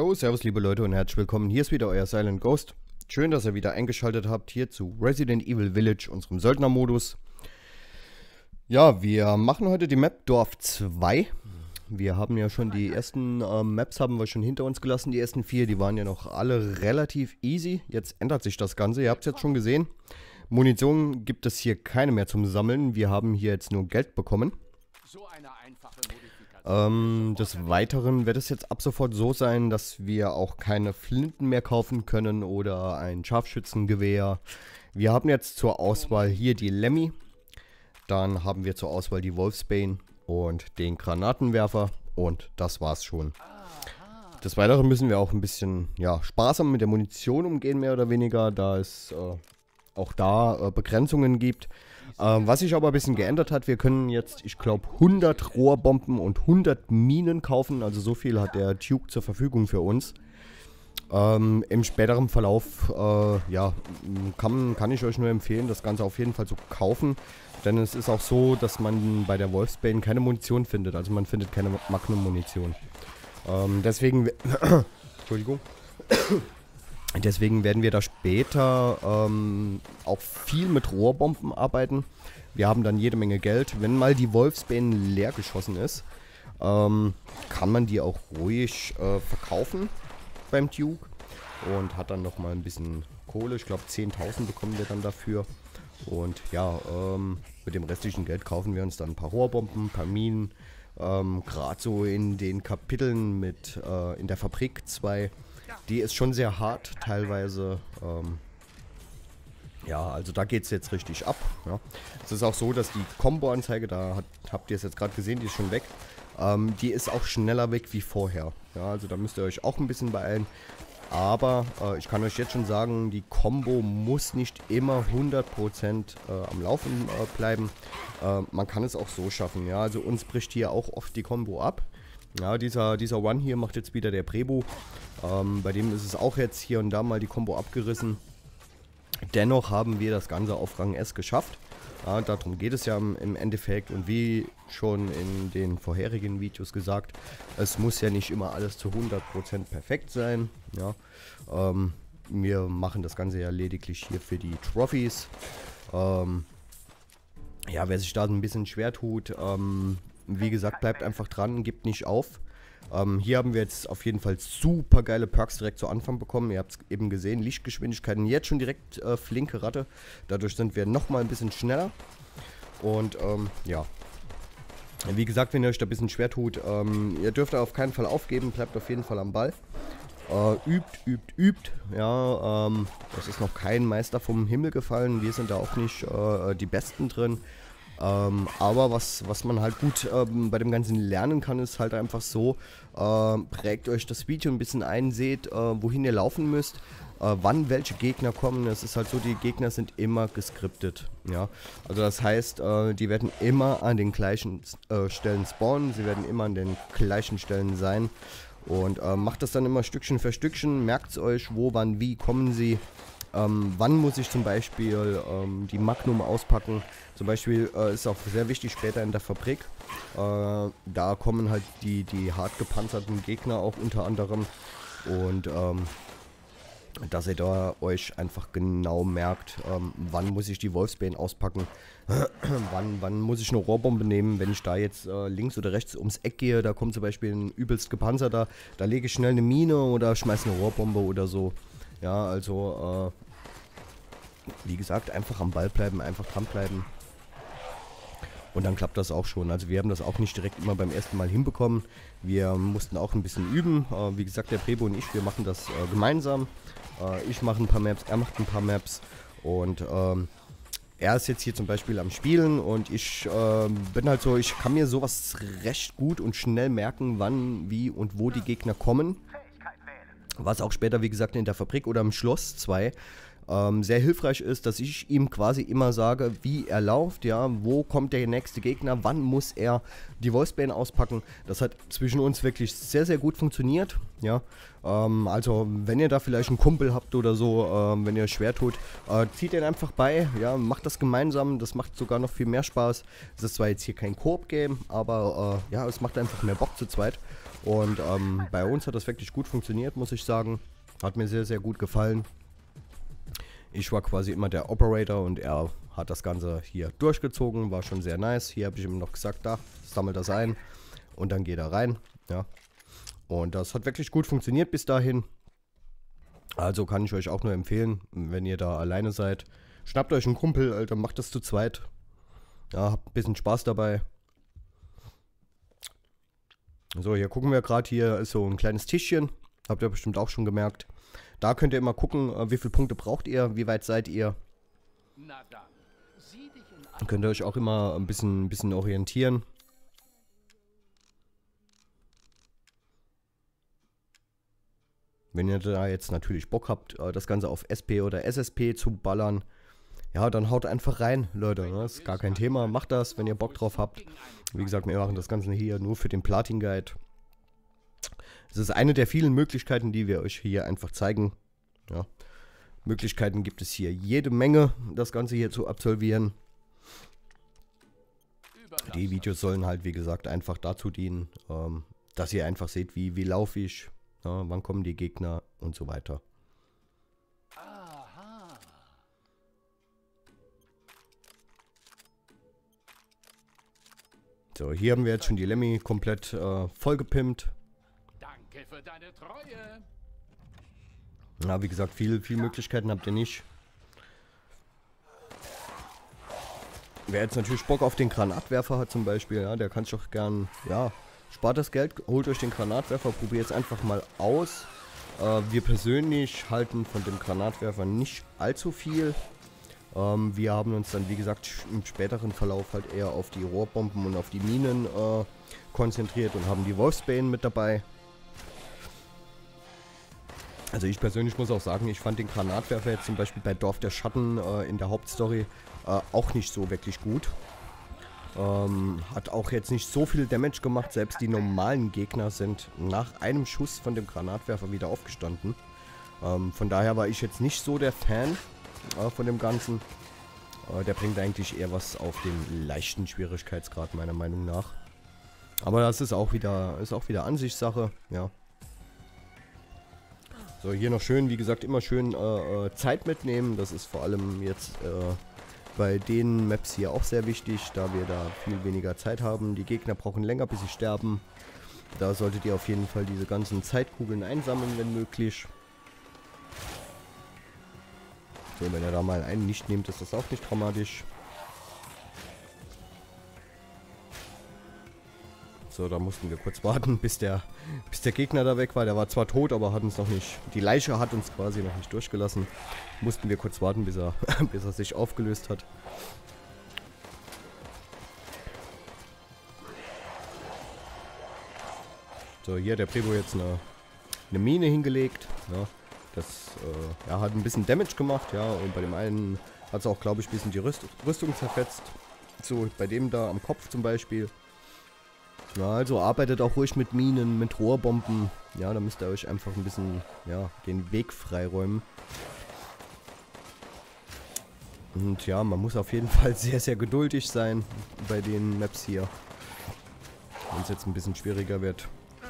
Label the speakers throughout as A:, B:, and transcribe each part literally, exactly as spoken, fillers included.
A: Jo, servus liebe Leute und herzlich willkommen. Hier ist wieder euer Silent Ghost. Schön, dass ihr wieder eingeschaltet habt hier zu Resident Evil Village, unserem Söldnermodus. Ja, wir machen heute die Map Dorf zwei. Wir haben ja schon die ersten äh, Maps haben wir schon hinter uns gelassen, die ersten vier, die waren ja noch alle relativ easy. Jetzt ändert sich das Ganze, ihr habt es jetzt schon gesehen. Munition gibt es hier keine mehr zum Sammeln, wir haben hier jetzt nur Geld bekommen.
B: So eine einfache
A: Ähm, des Weiteren wird es jetzt ab sofort so sein, dass wir auch keine Flinten mehr kaufen können oder ein Scharfschützengewehr. Wir haben jetzt zur Auswahl hier die Lemmy, dann haben wir zur Auswahl die Wolfsbane und den Granatenwerfer und das war's schon. Des Weiteren müssen wir auch ein bisschen ja, sparsam mit der Munition umgehen, mehr oder weniger, da es äh, auch da äh, Begrenzungen gibt. Ähm, was sich aber ein bisschen geändert hat, wir können jetzt, ich glaube, hundert Rohrbomben und hundert Minen kaufen. Also so viel hat der Duke zur Verfügung für uns. Ähm, Im späteren Verlauf äh, ja, kann, kann ich euch nur empfehlen, das Ganze auf jeden Fall zu kaufen. Denn es ist auch so, dass man bei der Wolfsbane keine Munition findet. Also man findet keine Magnum-Munition. Ähm, deswegen... Entschuldigung. Deswegen werden wir da später ähm, auch viel mit Rohrbomben arbeiten. Wir haben dann jede Menge Geld. Wenn mal die Wolfsbane leer geschossen ist, ähm, kann man die auch ruhig äh, verkaufen beim Duke. Und hat dann nochmal ein bisschen Kohle. Ich glaube zehntausend bekommen wir dann dafür. Und ja, ähm, mit dem restlichen Geld kaufen wir uns dann ein paar Rohrbomben, ein paar Minen. Ähm, Gerade so in den Kapiteln mit äh, in der Fabrik zwei. Die ist schon sehr hart, teilweise. Ähm, ja, also da geht es jetzt richtig ab. Ja. Es ist auch so, dass die Combo-Anzeige, da hat, habt ihr es jetzt gerade gesehen, die ist schon weg. Ähm, die ist auch schneller weg wie vorher. Ja, also da müsst ihr euch auch ein bisschen beeilen. Aber äh, ich kann euch jetzt schon sagen, die Combo muss nicht immer hundert Prozent äh, am Laufen äh, bleiben. Äh, man kann es auch so schaffen. Ja, also uns bricht hier auch oft die Combo ab. Ja, dieser, dieser One hier macht jetzt wieder der Prebo. Ähm, bei dem ist es auch jetzt hier und da mal die Combo abgerissen. Dennoch haben wir das Ganze auf Rang S geschafft. Ja, darum geht es ja im, im Endeffekt. Und wie schon in den vorherigen Videos gesagt, es muss ja nicht immer alles zu hundert Prozent perfekt sein. Ja, ähm, wir machen das Ganze ja lediglich hier für die Trophies. Ähm, ja, wer sich da ein bisschen schwer tut, ähm, wie gesagt, bleibt einfach dran, gebt nicht auf. Ähm, hier haben wir jetzt auf jeden Fall super geile Perks direkt zu Anfang bekommen. Ihr habt es eben gesehen, Lichtgeschwindigkeiten, jetzt schon direkt äh, flinke Ratte. Dadurch sind wir nochmal ein bisschen schneller. Und ähm, ja, wie gesagt, wenn ihr euch da ein bisschen schwer tut, ähm, ihr dürft auf keinen Fall aufgeben, bleibt auf jeden Fall am Ball. Äh, übt, übt, übt. Ja, ähm, es ist noch kein Meister vom Himmel gefallen. Wir sind da auch nicht äh, die Besten drin. Ähm, aber was, was man halt gut ähm, bei dem Ganzen lernen kann, ist halt einfach so, äh, prägt euch das Video ein bisschen ein, seht, äh, wohin ihr laufen müsst, äh, wann welche Gegner kommen. Es ist halt so, die Gegner sind immer geskriptet, ja. Also das heißt, äh, die werden immer an den gleichen äh, Stellen spawnen, sie werden immer an den gleichen Stellen sein. Und äh, macht das dann immer Stückchen für Stückchen, merkt es euch, wo, wann, wie kommen sie. Ähm, wann muss ich zum Beispiel ähm, die Magnum auspacken? Zum Beispiel äh, ist auch sehr wichtig später in der Fabrik. Äh, da kommen halt die, die hart gepanzerten Gegner auch unter anderem. Und ähm, dass ihr da euch einfach genau merkt, ähm, wann muss ich die Wolfsbane auspacken, wann, wann muss ich eine Rohrbombe nehmen, wenn ich da jetzt äh, links oder rechts ums Eck gehe, da kommt zum Beispiel ein übelst gepanzerter, da lege ich schnell eine Mine oder schmeiße eine Rohrbombe oder so. Ja, also, äh, wie gesagt, einfach am Ball bleiben, einfach dranbleiben. Und dann klappt das auch schon. Also wir haben das auch nicht direkt immer beim ersten Mal hinbekommen. Wir mussten auch ein bisschen üben. Äh, wie gesagt, der Prebo und ich, wir machen das äh, gemeinsam. Äh, ich mache ein paar Maps, er macht ein paar Maps. Und ähm, er ist jetzt hier zum Beispiel am Spielen und ich äh, bin halt so, ich kann mir sowas recht gut und schnell merken, wann, wie und wo die Gegner kommen. Was auch später, wie gesagt, in der Fabrik oder im Schloss zwei ähm, sehr hilfreich ist, dass ich ihm quasi immer sage, wie er läuft, ja, wo kommt der nächste Gegner, wann muss er die Wolfsbane auspacken. Das hat zwischen uns wirklich sehr, sehr gut funktioniert, ja. Ähm, also, wenn ihr da vielleicht einen Kumpel habt oder so, ähm, wenn ihr es schwer tut, äh, zieht ihn einfach bei, ja, macht das gemeinsam, das macht sogar noch viel mehr Spaß. Es ist zwar jetzt hier kein Koop-Game, aber äh, ja, es macht einfach mehr Bock zu zweit. Und ähm, bei uns hat das wirklich gut funktioniert, muss ich sagen. Hat mir sehr, sehr gut gefallen. Ich war quasi immer der Operator und er hat das Ganze hier durchgezogen. War schon sehr nice. Hier habe ich ihm noch gesagt, da, sammelt das ein. Und dann geht er rein. Ja. Und das hat wirklich gut funktioniert bis dahin. Also kann ich euch auch nur empfehlen, wenn ihr da alleine seid. Schnappt euch einen Kumpel, Alter, macht das zu zweit. Ja, habt ein bisschen Spaß dabei. So, hier gucken wir gerade, hier ist so ein kleines Tischchen. Habt ihr bestimmt auch schon gemerkt. Da könnt ihr immer gucken, wie viele Punkte braucht ihr, wie weit seid ihr. Dann könnt ihr euch auch immer ein bisschen, ein bisschen orientieren. Wenn ihr da jetzt natürlich Bock habt, das Ganze auf S P oder S S P zu ballern, ja, dann haut einfach rein, Leute. Ne? Das ist gar kein Thema. Macht das, wenn ihr Bock drauf habt. Wie gesagt, wir machen das Ganze hier nur für den Platin Guide. Es ist eine der vielen Möglichkeiten, die wir euch hier einfach zeigen. Ja. Möglichkeiten gibt es hier jede Menge, das Ganze hier zu absolvieren. Die Videos sollen halt, wie gesagt, einfach dazu dienen, ähm, dass ihr einfach seht, wie, wie laufe ich, ja, wann kommen die Gegner und so weiter. So, hier haben wir jetzt schon die Lemmy komplett äh, vollgepimpt.
B: Danke für deine Treue.
A: Na, wie gesagt, viele, viele Möglichkeiten habt ihr nicht. Wer jetzt natürlich Bock auf den Granatwerfer hat zum Beispiel, ja, der kann sich auch gern, ja, spart das Geld, holt euch den Granatwerfer, probiert es einfach mal aus. Äh, wir persönlich halten von dem Granatwerfer nicht allzu viel. Ähm, wir haben uns dann, wie gesagt, im späteren Verlauf halt eher auf die Rohrbomben und auf die Minen äh, konzentriert und haben die Wolfsbane mit dabei. Also ich persönlich muss auch sagen, ich fand den Granatwerfer jetzt zum Beispiel bei Dorf der Schatten äh, in der Hauptstory äh, auch nicht so wirklich gut. Ähm, hat auch jetzt nicht so viel Damage gemacht, selbst die normalen Gegner sind nach einem Schuss von dem Granatwerfer wieder aufgestanden. Ähm, von daher war ich jetzt nicht so der Fan äh, von dem Ganzen. Äh, der bringt eigentlich eher was auf den leichten Schwierigkeitsgrad meiner Meinung nach. Aber das ist auch wieder, ist auch wieder Ansichtssache, ja. So, hier noch schön, wie gesagt, immer schön äh, äh, Zeit mitnehmen. Das ist vor allem jetzt äh, bei den Maps hier auch sehr wichtig, da wir da viel weniger Zeit haben. Die Gegner brauchen länger, bis sie sterben. Da solltet ihr auf jeden Fall diese ganzen Zeitkugeln einsammeln, wenn möglich. So, wenn ihr da mal einen nicht nehmt, ist das auch nicht dramatisch. So, da mussten wir kurz warten, bis der, bis der Gegner da weg war. Der war zwar tot, aber hat uns noch nicht... Die Leiche hat uns quasi noch nicht durchgelassen. Mussten wir kurz warten, bis er, bis er sich aufgelöst hat. So, hier hat der Prebo jetzt eine, eine Mine hingelegt. Ja, das äh, ja, hat ein bisschen Damage gemacht, ja. Und bei dem einen hat es auch, glaube ich, ein bisschen die Rüst Rüstung zerfetzt. So, bei dem da am Kopf zum Beispiel. Ja, also arbeitet auch ruhig mit Minen, mit Rohrbomben. Ja, da müsst ihr euch einfach ein bisschen, ja, den Weg freiräumen. Und ja, man muss auf jeden Fall sehr, sehr geduldig sein bei den Maps hier. Wenn es jetzt ein bisschen schwieriger wird.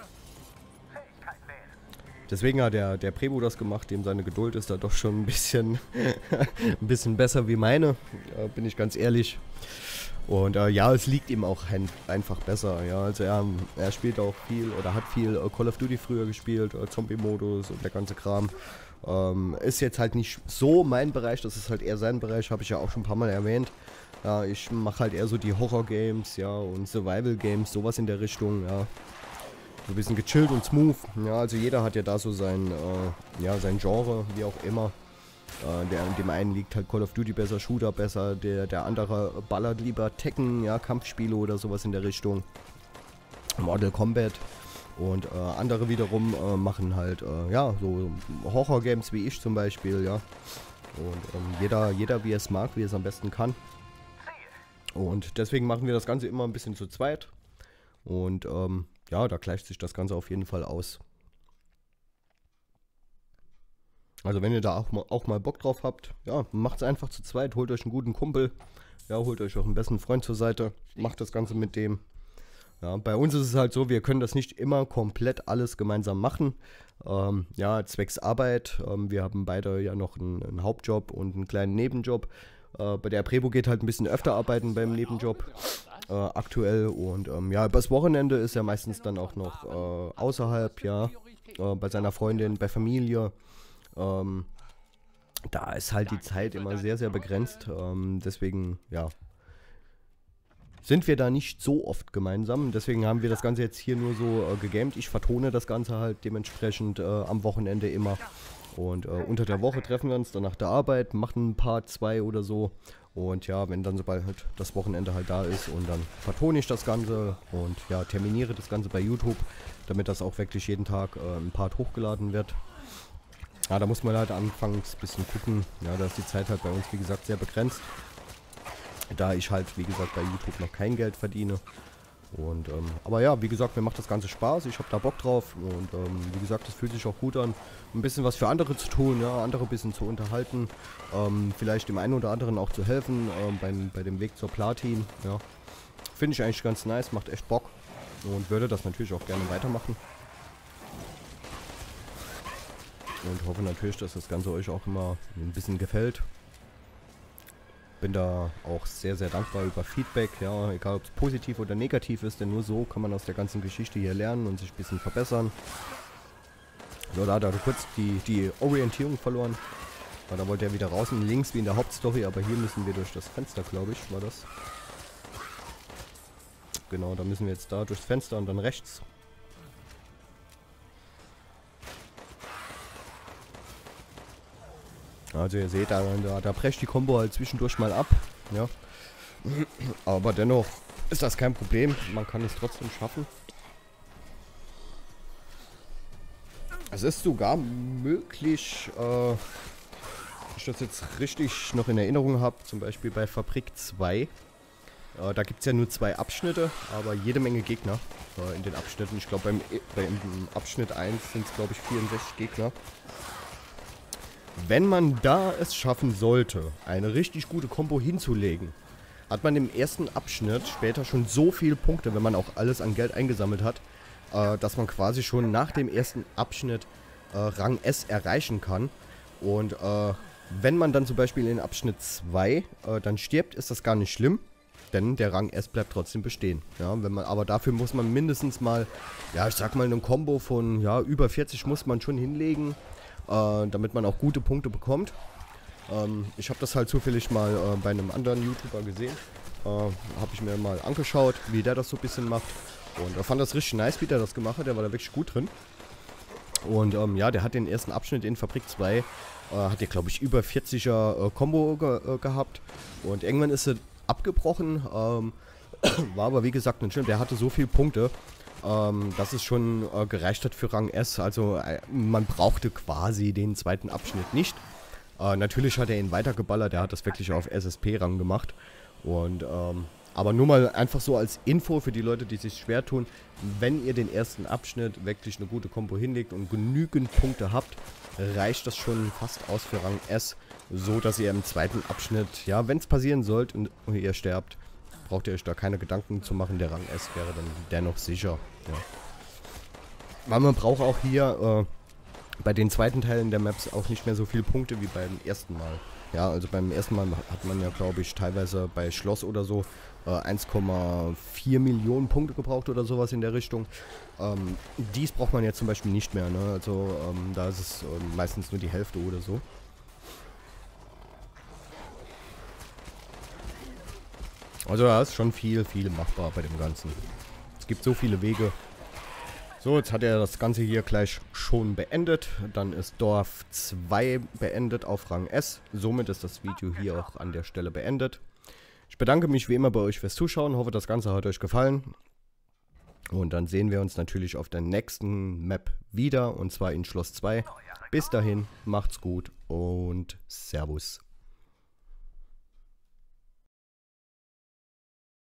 A: Deswegen hat der, der Prebo das gemacht, dem seine Geduld ist da doch schon ein bisschen, ein bisschen besser wie meine, äh, bin ich ganz ehrlich. Und äh, ja, es liegt ihm auch ein, einfach besser, ja, also er, er spielt auch viel oder hat viel äh, Call of Duty früher gespielt, äh, Zombie-Modus und der ganze Kram. Ähm, ist jetzt halt nicht so mein Bereich, das ist halt eher sein Bereich, habe ich ja auch schon ein paar Mal erwähnt. Ja, ich mache halt eher so die Horror-Games, ja, und Survival-Games, sowas in der Richtung, ja. So ein bisschen gechillt und smooth, ja, also jeder hat ja da so sein, äh, ja, sein Genre, wie auch immer. Uh, der, dem einen liegt halt Call of Duty besser, Shooter besser, der, der andere ballert lieber Tekken, ja, Kampfspiele oder sowas in der Richtung. Mortal Kombat. Und uh, andere wiederum uh, machen halt, uh, ja, so Horror-Games wie ich zum Beispiel, ja. Und um, jeder, jeder wie es mag, wie es am besten kann. Und deswegen machen wir das Ganze immer ein bisschen zu zweit. Und um, ja, da gleicht sich das Ganze auf jeden Fall aus. Also wenn ihr da auch mal, auch mal Bock drauf habt, ja, macht es einfach zu zweit, holt euch einen guten Kumpel, ja, holt euch auch einen besten Freund zur Seite, macht das Ganze mit dem. Ja, bei uns ist es halt so, wir können das nicht immer komplett alles gemeinsam machen. Ähm, ja, zwecks Arbeit. Ähm, wir haben beide ja noch einen, einen Hauptjob und einen kleinen Nebenjob. Äh, bei der Prebo geht halt ein bisschen öfter arbeiten beim Nebenjob äh, aktuell. Und ähm, ja, übers Wochenende ist er meistens dann auch noch äh, außerhalb, ja, äh, bei seiner Freundin, bei Familie. Ähm, da ist halt die Zeit immer sehr, sehr begrenzt. Ähm, deswegen, ja, sind wir da nicht so oft gemeinsam. Deswegen haben wir das Ganze jetzt hier nur so äh, gegamed. Ich vertone das Ganze halt dementsprechend äh, am Wochenende immer. Und äh, unter der Woche treffen wir uns dann nach der Arbeit, machen ein paar, zwei oder so. Und ja, wenn dann sobald halt das Wochenende halt da ist und dann vertone ich das Ganze und ja, terminiere das Ganze bei YouTube, damit das auch wirklich jeden Tag äh, ein Part hochgeladen wird. Ja, da muss man halt anfangs ein bisschen gucken. Ja, da ist die Zeit halt bei uns, wie gesagt, sehr begrenzt. Da ich halt, wie gesagt, bei YouTube noch kein Geld verdiene. Und, ähm, aber ja, wie gesagt, mir macht das Ganze Spaß. Ich habe da Bock drauf. Und, ähm, wie gesagt, es fühlt sich auch gut an, ein bisschen was für andere zu tun, ja, andere ein bisschen zu unterhalten. Ähm, vielleicht dem einen oder anderen auch zu helfen, ähm, beim, bei dem Weg zur Platin, ja. Finde ich eigentlich ganz nice, macht echt Bock. Und würde das natürlich auch gerne weitermachen. Und hoffe natürlich, dass das Ganze euch auch immer ein bisschen gefällt. Bin da auch sehr, sehr dankbar über Feedback, ja, egal ob es positiv oder negativ ist, denn nur so kann man aus der ganzen Geschichte hier lernen und sich ein bisschen verbessern. So, da hat er kurz die, die Orientierung verloren. Aber da wollte er wieder raus und links wie in der Hauptstory, aber hier müssen wir durch das Fenster, glaube ich, war das. Genau, da müssen wir jetzt da durchs Fenster und dann rechts. Also ihr seht, da, da, da brecht die Combo halt zwischendurch mal ab, ja. Aber dennoch ist das kein Problem, man kann es trotzdem schaffen. Es ist sogar möglich, äh, wenn ich das jetzt richtig noch in Erinnerung habe, zum Beispiel bei Fabrik zwei. Äh, da gibt es ja nur zwei Abschnitte, aber jede Menge Gegner äh, in den Abschnitten. Ich glaube beim, beim Abschnitt eins sind es glaube ich vierundsechzig Gegner. Wenn man da es schaffen sollte, eine richtig gute Combo hinzulegen, hat man im ersten Abschnitt später schon so viele Punkte, wenn man auch alles an Geld eingesammelt hat, äh, dass man quasi schon nach dem ersten Abschnitt äh, Rang S erreichen kann. Und äh, wenn man dann zum Beispiel in Abschnitt zwei äh, dann stirbt, ist das gar nicht schlimm, denn der Rang S bleibt trotzdem bestehen. Ja, wenn man, aber dafür muss man mindestens mal, ja ich sag mal, eine Combo von ja, über vierzig muss man schon hinlegen. Äh, damit man auch gute Punkte bekommt. Ähm, ich habe das halt zufällig mal äh, bei einem anderen YouTuber gesehen. Äh, habe ich mir mal angeschaut, wie der das so ein bisschen macht. Und er fand das richtig nice, wie der das gemacht hat. Der war da wirklich gut drin. Und ähm, ja, der hat den ersten Abschnitt in Fabrik zwei, äh, hat der glaube ich über vierziger äh, Combo ge äh, gehabt. Und irgendwann ist er abgebrochen. Ähm, war aber wie gesagt nicht schlimm. Der hatte so viele Punkte. Ähm, dass es schon äh, gereicht hat für Rang S, also äh, man brauchte quasi den zweiten Abschnitt nicht. Äh, natürlich hat er ihn weitergeballert, er hat das wirklich auf S S P-Rang gemacht. Und, ähm, aber nur mal einfach so als Info für die Leute, die sich schwer tun, wenn ihr den ersten Abschnitt wirklich eine gute Combo hinlegt und genügend Punkte habt, reicht das schon fast aus für Rang S, so dass ihr im zweiten Abschnitt, ja, wenn es passieren sollte und ihr sterbt, braucht ihr euch da keine Gedanken zu machen, der Rang S wäre dann dennoch sicher. Ja. Weil man braucht auch hier äh, bei den zweiten Teilen der Maps auch nicht mehr so viele Punkte wie beim ersten Mal. Ja, also beim ersten Mal hat man ja, glaube ich, teilweise bei Schloss oder so äh, eins Komma vier Millionen Punkte gebraucht oder sowas in der Richtung. Ähm, dies braucht man jetzt zum Beispiel nicht mehr, ne? Also ähm, da ist es äh, meistens nur die Hälfte oder so. Also da ist schon viel, viel machbar bei dem Ganzen. Es gibt so viele Wege. So, jetzt hat er das Ganze hier gleich schon beendet. Dann ist Dorf zwei beendet auf Rang S. Somit ist das Video hier auch an der Stelle beendet. Ich bedanke mich wie immer bei euch fürs Zuschauen. Hoffe, das Ganze hat euch gefallen. Und dann sehen wir uns natürlich auf der nächsten Map wieder. Und zwar in Schloss zwei. Bis dahin, macht's gut und Servus.